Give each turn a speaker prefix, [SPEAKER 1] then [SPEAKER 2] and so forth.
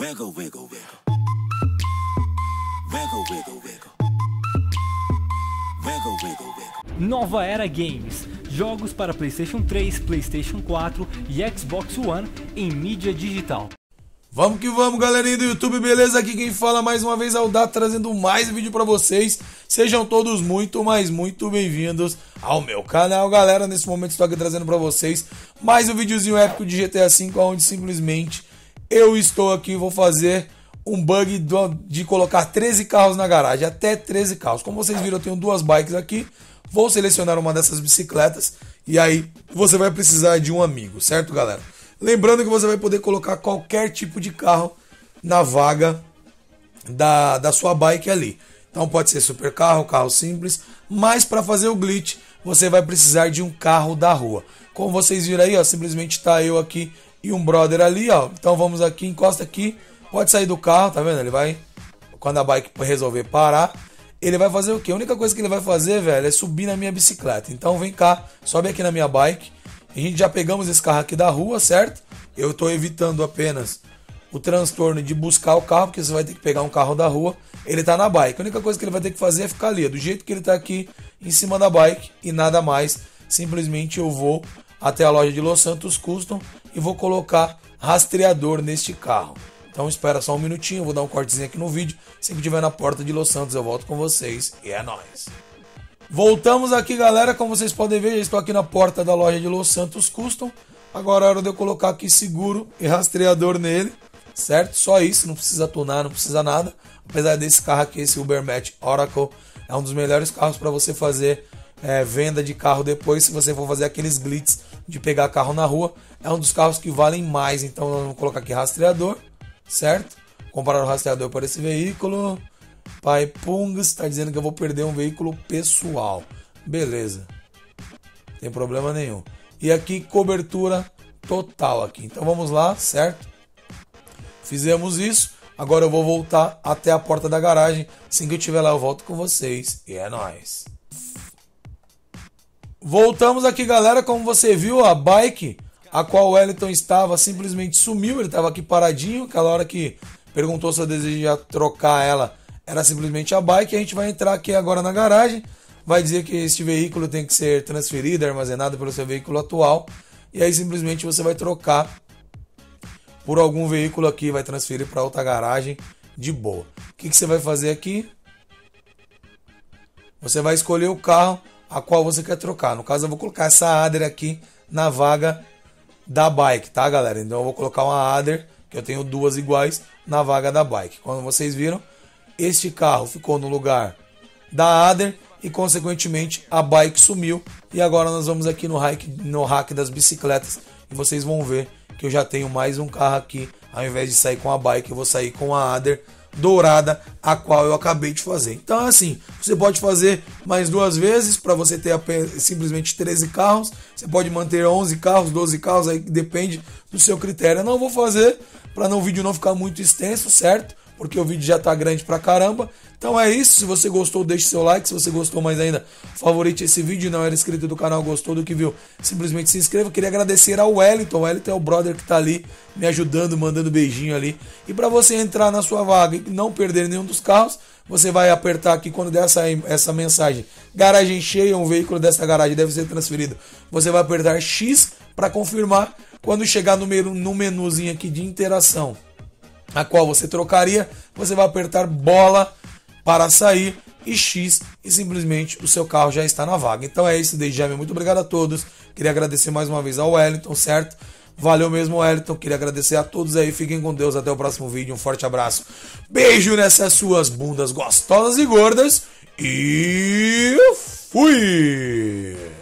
[SPEAKER 1] Wiggle, wiggle, wiggle. Wiggle, wiggle, wiggle. Wiggle, wiggle, wiggle.
[SPEAKER 2] Nova Era Games. Jogos para PlayStation 3, PlayStation 4 e Xbox One em mídia digital.
[SPEAKER 3] Vamos que vamos, galerinha do YouTube, beleza? Aqui quem fala mais uma vez é o Dá, trazendo mais vídeo pra vocês. Sejam todos muito, mas muito bem-vindos ao meu canal, galera. Nesse momento estou aqui trazendo pra vocês mais um videozinho épico de GTA V, onde simplesmente eu estou aqui e vou fazer um bug de colocar 13 carros na garagem, até 13 carros. Como vocês viram, eu tenho duas bikes aqui. Vou selecionar uma dessas bicicletas e aí você vai precisar de um amigo, certo, galera? Lembrando que você vai poder colocar qualquer tipo de carro na vaga da sua bike ali. Então pode ser super carro, carro simples, mas para fazer o glitch você vai precisar de um carro da rua. Como vocês viram aí, ó, simplesmente tá eu aqui e um brother ali, ó. Então vamos aqui, encosta aqui, pode sair do carro, tá vendo? Ele vai, quando a bike resolver parar, ele vai fazer o quê? A única coisa que ele vai fazer, velho, é subir na minha bicicleta. Então vem cá, sobe aqui na minha bike. A gente já pegamos esse carro aqui da rua, certo? Eu estou evitando apenas o transtorno de buscar o carro, porque você vai ter que pegar um carro da rua. Ele está na bike. A única coisa que ele vai ter que fazer é ficar ali, do jeito que ele está aqui em cima da bike e nada mais. Simplesmente eu vou até a loja de Los Santos Custom e vou colocar rastreador neste carro. Então espera só um minutinho, eu vou dar um cortezinho aqui no vídeo. Se que estiver na porta de Los Santos eu volto com vocês e é nóis. Voltamos aqui, galera, como vocês podem ver, já estou aqui na porta da loja de Los Santos Custom. Agora é hora de eu colocar aqui seguro e rastreador nele, certo? Só isso, não precisa tunar, não precisa nada. Apesar desse carro aqui, esse Ubermatch Oracle, é um dos melhores carros para você fazer venda de carro depois, se você for fazer aqueles glitches de pegar carro na rua. É um dos carros que valem mais, então nós vamos colocar aqui rastreador, certo? Comparar o rastreador para esse veículo. Pai Pungs está dizendo que eu vou perder um veículo pessoal. Beleza. Não tem problema nenhum. E aqui cobertura total aqui. Então vamos lá, certo? Fizemos isso. Agora eu vou voltar até a porta da garagem. Assim que eu estiver lá eu volto com vocês. E é nóis. Voltamos aqui, galera. Como você viu, a bike a qual o Wellington estava simplesmente sumiu. Ele estava aqui paradinho. Aquela hora que perguntou se eu deseja trocar ela, era simplesmente a bike. A gente vai entrar aqui agora na garagem. Vai dizer que este veículo tem que ser transferido, armazenado pelo seu veículo atual. E aí simplesmente você vai trocar por algum veículo aqui. Vai transferir para outra garagem de boa. O que você vai fazer aqui? Você vai escolher o carro a qual você quer trocar. No caso eu vou colocar essa Adder aqui na vaga da bike, tá, galera? Então eu vou colocar uma Adder, que eu tenho duas iguais, na vaga da bike. Como vocês viram, este carro ficou no lugar da Adder e consequentemente a bike sumiu. E agora nós vamos aqui no hack das bicicletas e vocês vão ver que eu já tenho mais um carro aqui. Ao invés de sair com a bike, eu vou sair com a Adder dourada, a qual eu acabei de fazer. Então assim, você pode fazer mais duas vezes para você ter simplesmente 13 carros. Você pode manter 11 carros, 12 carros, aí depende do seu critério. Eu não vou fazer para o vídeo não ficar muito extenso, certo? Porque o vídeo já tá grande pra caramba. Então é isso, se você gostou, deixe seu like. Se você gostou mais ainda, favorite esse vídeo. Não era inscrito do canal, gostou do que viu, simplesmente se inscreva. Queria agradecer ao Wellington. O Wellington é o brother que tá ali me ajudando, mandando beijinho ali. E para você entrar na sua vaga e não perder nenhum dos carros, você vai apertar aqui quando der essa mensagem: garagem cheia, um veículo dessa garagem deve ser transferido. Você vai apertar X para confirmar. Quando chegar no menuzinho aqui de interação, a qual você trocaria, você vai apertar bola para sair e X e simplesmente o seu carro já está na vaga. Então é isso, desde já, muito obrigado a todos. Queria agradecer mais uma vez ao Wellington, certo? Valeu mesmo, Wellington. Queria agradecer a todos aí. Fiquem com Deus. Até o próximo vídeo. Um forte abraço. Beijo nessas suas bundas gostosas e gordas. E fui!